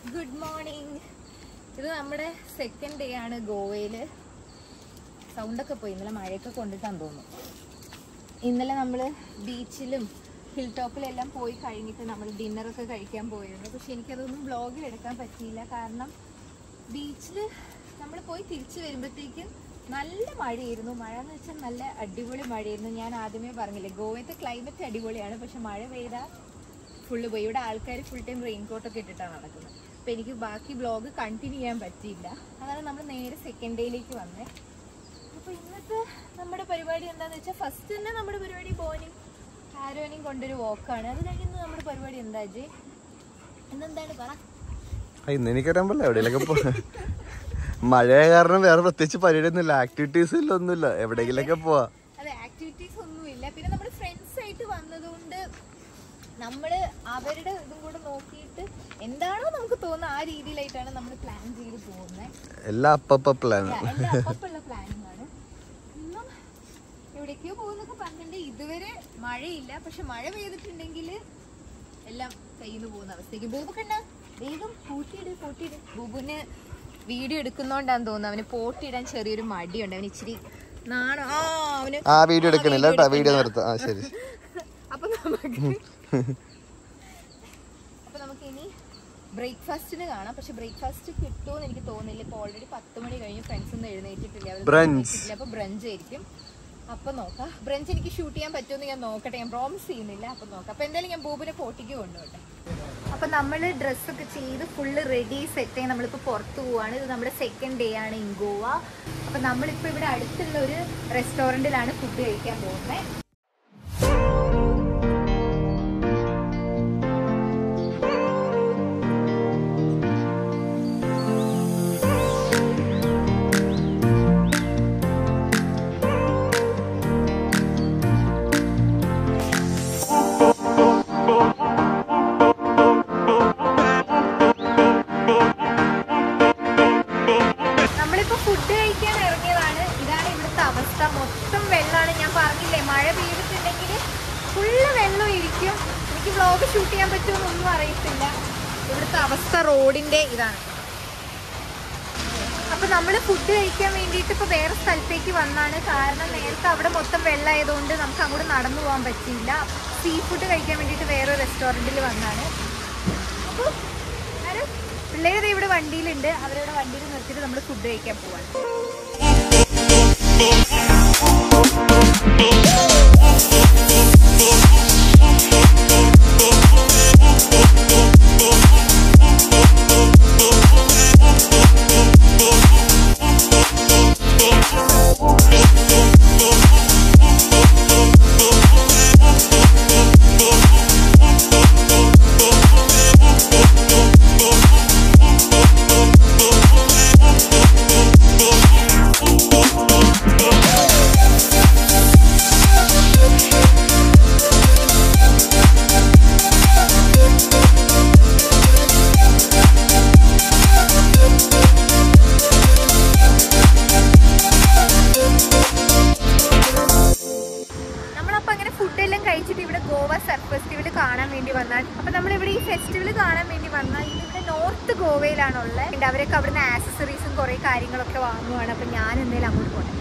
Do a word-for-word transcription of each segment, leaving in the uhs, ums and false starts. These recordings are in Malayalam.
Good morning. This is our second day in Goa. Sound is going to be ഇന്നലെ നമ്മൾ ബീച്ചിലും ഹിൽ ടോപ്പിലെല്ലാം പോയി കഴിഞ്ഞിട്ട് നമ്മൾ ഡിന്നർ ഒക്കെ കഴിക്കാൻ പോയിരുന്നു. പക്ഷെ എനിക്കതൊന്നും വ്ളോഗിൽ എടുക്കാൻ പറ്റിയില്ല. കാരണം ബീച്ചിൽ നമ്മൾ പോയി തിരിച്ചു വരുമ്പോഴത്തേക്കും നല്ല മഴയായിരുന്നു. മഴ എന്ന് വെച്ചാൽ നല്ല അടിപൊളി മഴയായിരുന്നു. ഞാൻ ആദ്യമേ പറഞ്ഞില്ലേ, ഗോവത്തെ ക്ലൈമറ്റ് അടിപൊളിയാണ്, പക്ഷെ മഴ പെയ്താൽ ഫുള്ള് പോയി. ഇവിടെ ആൾക്കാർ ഫുൾ ടൈം റെയിൻകോട്ടൊക്കെ ഇട്ടിട്ടാണ് നടക്കുന്നത്. അപ്പോൾ എനിക്ക് ബാക്കി വ്ളോഗ് കണ്ടിന്യൂ ചെയ്യാൻ പറ്റിയില്ല. അതാണ് നമ്മൾ നേരെ സെക്കൻഡ് ഡേയിലേക്ക് വന്നേ. അപ്പോൾ ഇന്നത്തെ നമ്മുടെ പരിപാടി എന്താണെന്ന് വെച്ചാൽ, ഫസ്റ്റ് തന്നെ നമ്മുടെ പരിപാടി ബോനിയും ആരോനെയും കൊണ്ടൊരു വോക്കാണ്. അത് കഴിഞ്ഞ് നമ്മുടെ പരിപാടി എന്താ അജയ്? ഇന്നെന്താണ് പറ? എനിക്കറിയാൻ പറ്റില്ല, എവിടെയെങ്കിലൊക്കെ മഴ കാരണം വേറെ പ്രത്യേകിച്ച് പരിപാടി ഒന്നുമില്ല, ആക്ടിവിറ്റീസ് ഒന്നുമില്ല, എവിടെയെങ്കിലൊക്കെ പോവാ. അതെ, ആക്ടിവിറ്റീസ് ഒന്നുമില്ല. പിന്നെ നമ്മൾ ഫ്രണ്ട്സ് ആയിട്ട് വന്നതുകൊണ്ട് നമ്മള് അവരുടെ ഇതും കൂടെ നോക്കിയിട്ട് എന്താണോ നമുക്ക് തോന്നുന്നത് ആ രീതിയിലായിട്ടാണ് നമ്മൾ പ്ലാൻ ചെയ്ത് പോകുന്നത്. എല്ലാം അപ്പപ്പ പ്ലാൻ എല്ലാം അപ്പപ്പുള്ള പ്ലാനിങ് ആണ്. ഇന്നും എവിടേക്കോ പോകുന്നൊക്കെ പറഞ്ഞിട്ടുണ്ട്. ഇതുവരെ മഴയില്ല, പക്ഷെ മഴ പെയ്തിട്ടുണ്ടെങ്കിൽ എല്ലാം കയ്യിൽ നിന്ന് പോകുന്ന അവസ്ഥയ്ക്ക്. ബൂബുക്കണ്ട വേഗം പോട്ടിയിട് പോട്ടിയിട്. ബൂബുവിന് വീഡിയോ എടുക്കുന്നോണ്ടാന്ന് തോന്നുന്നു അവന് പോട്ടിയിടാൻ ചെറിയൊരു മടിയുണ്ട്. അവന് ഇച്ചിരി നാണോ. ആ അവന് ആ വീഡിയോ എടുക്കണില്ല കേട്ടോ, വീഡിയോ നിർത്താം. ആ ശരി. അപ്പൊ നമുക്ക് അപ്പൊ നമുക്ക് ഇനി ബ്രേക്ക്ഫാസ്റ്റിന് കാണാം. പക്ഷെ ബ്രേക്ക്ഫാസ്റ്റ് കിട്ടുമെന്ന് എനിക്ക് തോന്നുന്നില്ല. ഇപ്പൊ ഓൾറെഡി പത്ത് മണി കഴിഞ്ഞ് ഫ്രണ്ട്സ് ഒന്നും എഴുന്നേറ്റിട്ടില്ല. അപ്പൊ ബ്രഞ്ച് ആയിരിക്കും. അപ്പൊ നോക്കാം. ബ്രഞ്ച് എനിക്ക് ഷൂട്ട് ചെയ്യാൻ പറ്റുമെന്ന് ഞാൻ നോക്കട്ടെ. ഞാൻ പ്രോമിസ് ചെയ്യുന്നില്ല. അപ്പൊ നോക്കാം. അപ്പൊ എന്തായാലും ഞാൻ ബൂബിനെ ഫോട്ടിക്ക് കൊണ്ടുപോട്ടെ. അപ്പൊ നമ്മള് ഡ്രസ്സൊക്കെ ചെയ്ത് ഫുള്ള് റെഡി സെറ്റ് ആയി നമ്മളിപ്പോ പുറത്തു പോവാണ്. ഇത് നമ്മുടെ സെക്കൻഡ് ഡേ ആണ് ഇൻ ഗോവ. അപ്പൊ നമ്മളിപ്പോ ഇവിടെ അടുത്തുള്ള ഒരു റെസ്റ്റോറന്റിലാണ് ഫുഡ് കഴിക്കാൻ പോകുന്നത്. മൊത്തം വെള്ളമാണ്. ഞാൻ പറഞ്ഞില്ലേ, മഴ പെയ്തിട്ടുണ്ടെങ്കിൽ ഫുള്ള് വെള്ളം ഇരിക്കും. എനിക്ക് വ്ളോഗ് ഷൂട്ട് ചെയ്യാൻ പറ്റുമെന്നൊന്നും അറിയത്തില്ല. ഇവിടുത്തെ അവസ്ഥ റോഡിന്റെ ഇതാണ്. അപ്പൊ നമ്മൾ ഫുഡ് കഴിക്കാൻ വേണ്ടിയിട്ട് ഇപ്പൊ വേറെ സ്ഥലത്തേക്ക് വന്നാണ്. കാരണം നേരത്തെ അവിടെ മൊത്തം വെള്ളമായതുകൊണ്ട് നമുക്ക് അങ്ങോട്ട് നടന്നു പോകാൻ പറ്റിയില്ല. സീ ഫുഡ് കഴിക്കാൻ വേണ്ടിയിട്ട് വേറെ റെസ്റ്റോറൻറ്റിൽ വന്നാണ്. അപ്പോൾ ആരും പിള്ളേർ ഇവിടെ വണ്ടിയിലുണ്ട്. അവരുടെ വണ്ടിയിൽ നിർത്തിയിട്ട് നമ്മൾ ഫുഡ് കഴിക്കാൻ പോവാണ്. അപ്പൊ നമ്മളിവിടെ ഈ ഫെസ്റ്റിവൽ കാണാൻ വേണ്ടി വന്നാൽ ഇവിടെ നോർത്ത് ഗോവയിലാണുള്ളത്. അവരൊക്കെ അവിടുന്ന് ആക്സസറീസും കുറെ കാര്യങ്ങളൊക്കെ വാങ്ങുവാണ്. അപ്പൊ ഞാൻ എന്തായാലും അങ്ങോട്ട് പോട്ടെ.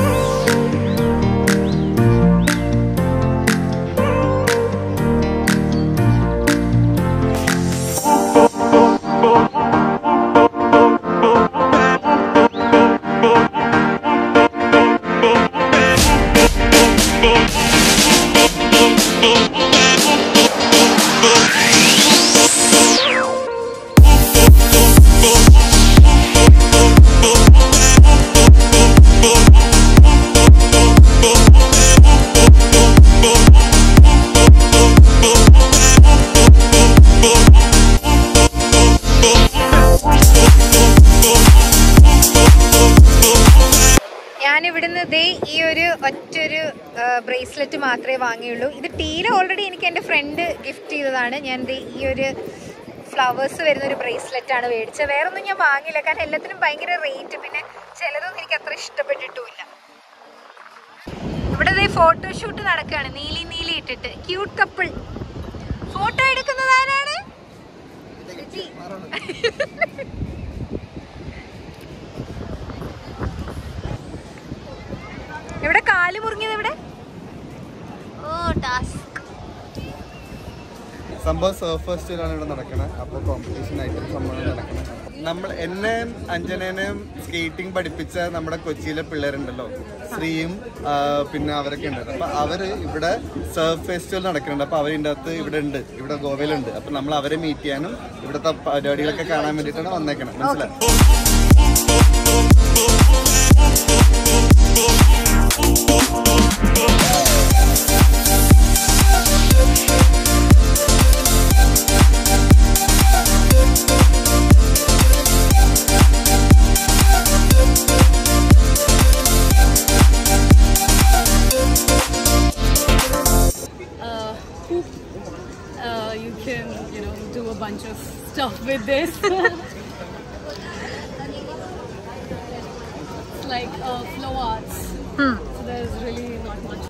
ഞാനിവിടുന്ന് ദേ ഈ ഒരു ഒറ്റൊരു ബ്രേസ്ലെറ്റ് മാത്രമേ വാങ്ങിയുള്ളൂ. ഇത് ടീല ഓൾറെഡി എനിക്ക് എൻ്റെ ഫ്രണ്ട് ഗിഫ്റ്റ് ചെയ്തതാണ്. ഞാൻ ദേ ഈ ഒരു ഫ്ലവേഴ്സ് വരുന്ന ഒരു ബ്രേസ്ലെറ്റ് ആണ് മേടിച്ചത്. വേറെ ഒന്നും ഞാൻ വാങ്ങിയില്ല, കാരണം എല്ലാത്തിനും ഭയങ്കര റേറ്റ്. പിന്നെ ചിലതൊന്നും എനിക്ക് അത്ര ഇഷ്ടപ്പെട്ടിട്ടുമില്ല. ഇവിടെ ദേ ഫോട്ടോഷൂട്ട് നടക്കുകയാണ്. നീലി നീലി ഇട്ടിട്ട് ക്യൂട്ട് കപ്പിൾ. ഫോട്ടോ എടുക്കുന്നത് ആരാണ്? നവംബർ സർഫ് ഫെസ്റ്റിവലാണ് ഇവിടെ നടക്കുന്നത്. അപ്പോൾ കോമ്പറ്റീഷൻ ഐറ്റം സംഭവം നടക്കുന്നത്. നമ്മൾ എന്നെയും അഞ്ജനേനെയും സ്കേറ്റിംഗ് പഠിപ്പിച്ച നമ്മുടെ കൊച്ചിയിലെ പിള്ളേരുണ്ടല്ലോ, ശ്രീയും പിന്നെ അവരൊക്കെ ഉണ്ട്. അപ്പൊ അവര് ഇവിടെ സർഫ് ഫെസ്റ്റിവൽ നടക്കുന്നുണ്ട്. അപ്പൊ അവരിൻ്റെ അകത്ത് ഇവിടെ ഉണ്ട്, ഇവിടെ ഗോവയിലുണ്ട്. അപ്പൊ നമ്മൾ അവരെ മീറ്റ് ചെയ്യാനും ഇവിടുത്തെ പരിപാടികളൊക്കെ കാണാൻ വേണ്ടിയിട്ടാണ് വന്നേക്കണം. മനസ്സിലായി? Uh, you can, you know, do a bunch of stuff with this. It's like uh, flow arts. Hmm. So there's really not much.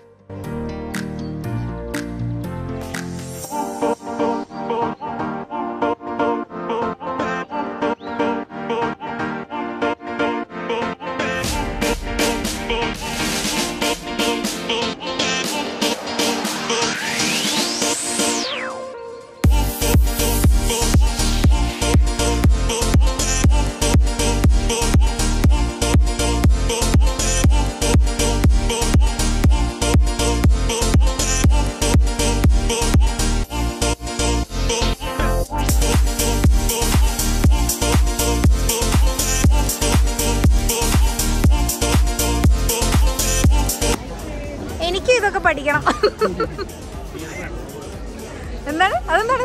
എനിക്ക് ഇതൊക്കെ പഠിക്കണം. എന്താണ് അതെന്താണ്?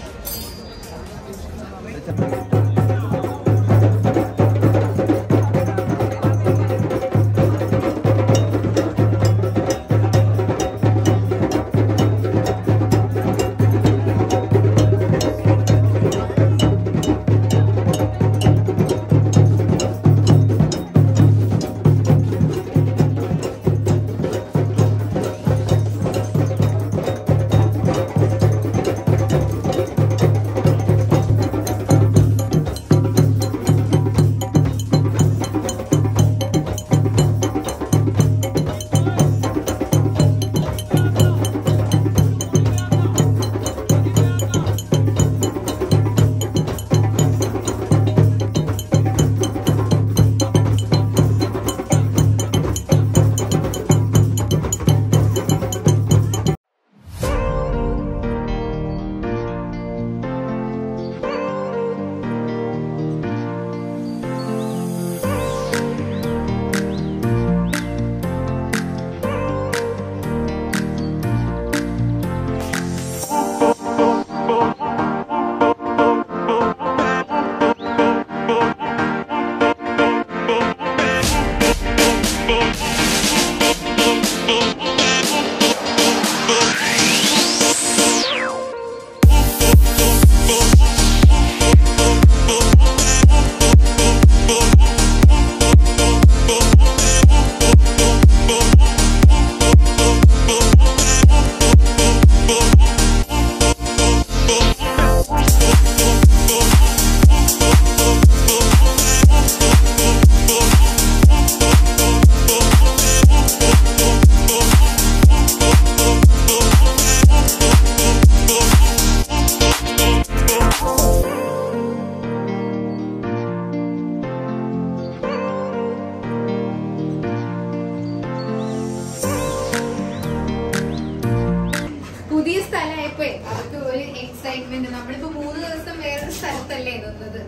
പുതിയ സ്ഥലമായപ്പോ അവർക്ക് ഒരു എക്സൈറ്റ്മെന്റ്. നമ്മളിപ്പോ മൂന്ന് ദിവസം വേറൊരു സ്ഥലത്തല്ലേ നിന്നത്.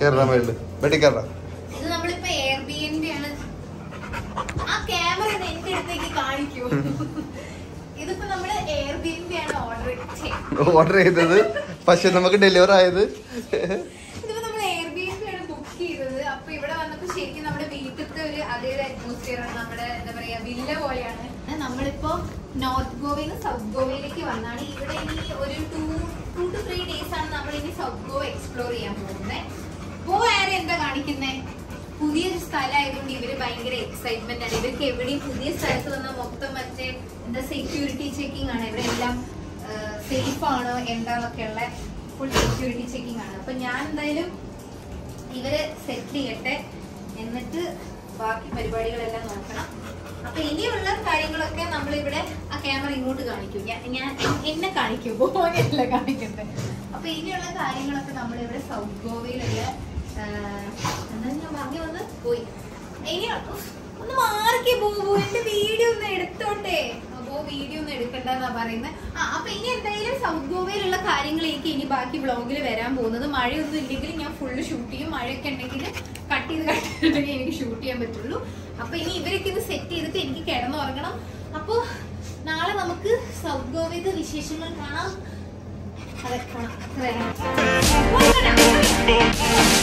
ഇത് നമ്മളിപ്പോ എയർ ബി എൻ ബി ആണ്. ആ ക്യാമറ എന്റെ അടുത്തേക്ക് കാണിക്കൂ. ഇതിപ്പോ നമ്മള് എയർ ബി എൻ ബി ആണ് ഓർഡർ ചെയ്തത് ഓർഡർ ചെയ്തത് പക്ഷെ നമുക്ക് ഡെലിവർ ആയത്. ഇതിപ്പോ നമ്മൾ എയർ ബി എൻ ബി ആണ് ബുക്ക് ചെയ്തത്. അപ്പൊ ഇവിടെ വന്നപ്പോ ശരിക്കും നമ്മുടെ വീട്ടിലത്തെ ഒരു അതേ അറ്റ്മോസ്ഫിയർ ആണ്. നമ്മുടെ എന്താ പറയാ വില്ല പോലെയാണ്. നമ്മളിപ്പോ നോർത്ത് ഗോവയിൽ നിന്ന് സൗത്ത് ഗോവയിലേക്ക് വന്നാണ്. ഇവിടെ ഇനി ഒരു two two two three days ആണ് നമ്മൾ ഇനി സൗത്ത് ഗോവ എക്സ്പ്ലോർ ചെയ്യാൻ പോകുന്നത്. ഗോവ ആരെ എന്താ കാണിക്കുന്നേ? പുതിയൊരു സ്ഥലമായതുകൊണ്ട് ഇവര് ഭയങ്കര എക്സൈറ്റ്മെന്റ് ആണ്. ഇവർക്ക് എവിടെയും പുതിയ സ്ഥലത്ത് വന്നാൽ മൊത്തം മറ്റേ എന്താ സെക്യൂരിറ്റി ചെക്കിംഗ് ആണ്. ഇവിടെ എല്ലാം സേഫ് ആണോ എന്താന്നൊക്കെ ഉള്ള ഫുൾ സെക്യൂരിറ്റി ചെക്കിംഗ് ആണ്. അപ്പൊ ഞാൻ എന്തായാലും ഇവരെ സെറ്റ് ചെയ്യട്ടെ, എന്നിട്ട് ബാക്കി പരിപാടികളെല്ലാം നോക്കണം. അപ്പൊ ഇനിയുള്ള കാര്യങ്ങളൊക്കെ നമ്മളിവിടെ ആ ക്യാമറ ഇങ്ങോട്ട് കാണിക്കും, ഞാൻ ഞാൻ എന്നെ കാണിക്കും, പോകല്ല കാണിക്കട്ടെ. അപ്പൊ ഇനിയുള്ള കാര്യങ്ങളൊക്കെ നമ്മളിവിടെ സൗത്ത് ഗോവയിലുള്ള എന്താ ഞാൻ പറഞ്ഞു വന്ന് പോയി. ഇനി ഒന്ന് മാറിക്കേ പോകുമ്പോ എന്റെ വീഡിയോ ഒന്ന് എടുത്തോട്ടെ. അപ്പോ വീഡിയോ ഒന്നും എടുക്കണ്ടെന്നാ പറയുന്നത്. ആ അപ്പൊ ഇനി എന്തായാലും സൗത്ത് ഗോവയിലുള്ള കാര്യങ്ങളേക്ക് ഇനി ബാക്കി വ്ളോഗിൽ വരാൻ പോകുന്നത്. മഴയൊന്നും ഇല്ലെങ്കിൽ ഞാൻ ഫുള്ള് ഷൂട്ട് ചെയ്യും, മഴയൊക്കെ ഉണ്ടെങ്കിൽ കട്ട് ചെയ്ത് കട്ട് ചെയ്തിട്ടുണ്ടെങ്കിൽ എനിക്ക് ഷൂട്ട് ചെയ്യാൻ പറ്റുള്ളൂ. അപ്പൊ ഇനി ഇവരൊക്കെ ഇത് സെറ്റ് ചെയ്തിട്ട് എനിക്ക് കിടന്നുറങ്ങണം. അപ്പൊ നാളെ നമുക്ക് സൗത്ത് ഗോവയിലെ വിശേഷങ്ങൾ കാണാം. അതൊക്കെ കാണാം.